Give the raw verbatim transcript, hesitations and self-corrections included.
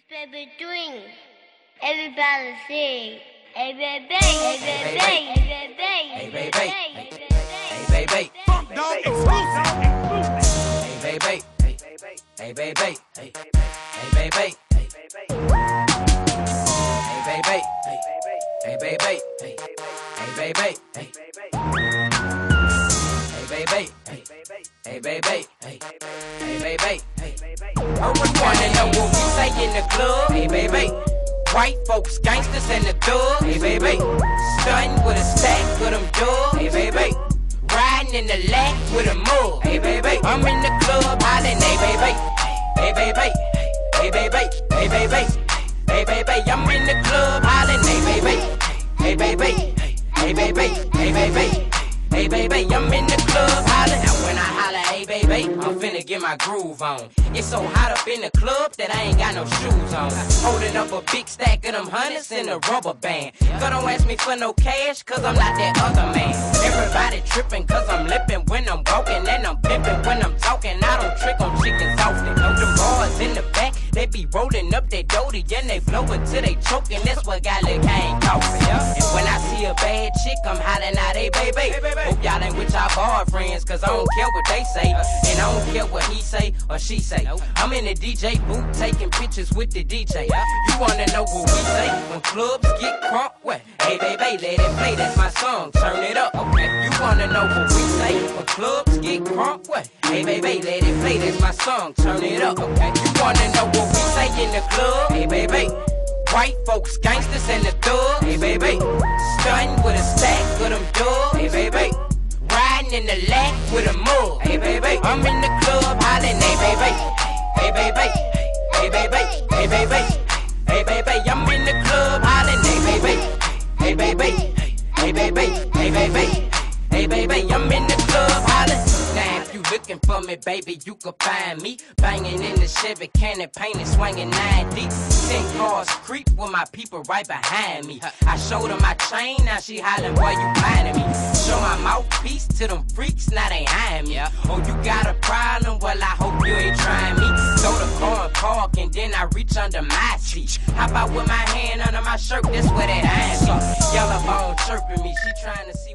Baby doing. Everybody sing. Hey baby, hey baby, hey baby, hey baby, hey baby, Dog exclusive. hey baby, hey baby, hey baby, hey baby, hey baby, hey baby, hey baby, hey baby, hey baby, hey baby, hey. I wanna know what we say in the club, hey baby. White folks, gangsters, and the thug, hey baby. Stuntin' with a stack with them dubs, hey baby. Riding in the lack with a mug, hey baby. I'm in the club hollering, hey baby, hey baby, hey baby, hey baby, hey baby. I'm in the club hollering, hey baby, hey baby, hey baby, hey baby, hey baby. I'm in the club hollering. Now when I holler, hey baby, I'm finna get my groove on. It's so hot up in the club that I ain't got no shoes on. Holding up a big stack of them hundreds in a rubber band. Girl, don't ask me for no cash, cause I'm not that other man. Everybody tripping cause I'm lippin' when I'm walking, and I'm pimpin' when I'm talking. I don't trick on chickens often. Know them boys in the back, they be rolling up their doty and they flowin' till they choking. That's what got Lil' Kane coughing. And when I see a bad chick, I'm hollering out, hey baby. Hope y'all ain't with y'all boyfriends, cause I don't care what they say, and I don't care what he say or she say. I'm in the D J booth taking pictures with the D J. You wanna know what we say when clubs get crunk? What? Hey baby, let it play, that's my song, turn it up. Okay. You wanna know what we say when clubs get crunk? What? Hey baby, let it play, that's my song, turn it up. Okay. You wanna know what we say in the club? Hey baby. White folks, gangsters, and the thug, hey baby. Stuntin' with a stack of them dubs, hey baby. Riding in the lack with a mug, hey baby. I'm in the club hollering, hey baby, hey baby, hey baby, hey baby, hey baby. I'm in the club hollering, hey baby, hey baby, hey baby, hey baby, hey baby. I'm in the club hollering. Now if you looking for me, baby, you can find me banging in the Chevy Cannon, painted, swinging nine deep. Ten cars creep with my people right behind me. I showed her my chain, now she hollering, boy, you blinding me. Show my mouthpiece to them freaks, now they eyeing me. Oh, you got a problem? Well, I hope you ain't trying me. Throw the car and park, and then I reach under my seat. How about with my hand under my shirt? That's where that iron be. Yellow bone chirping me, she trying to see.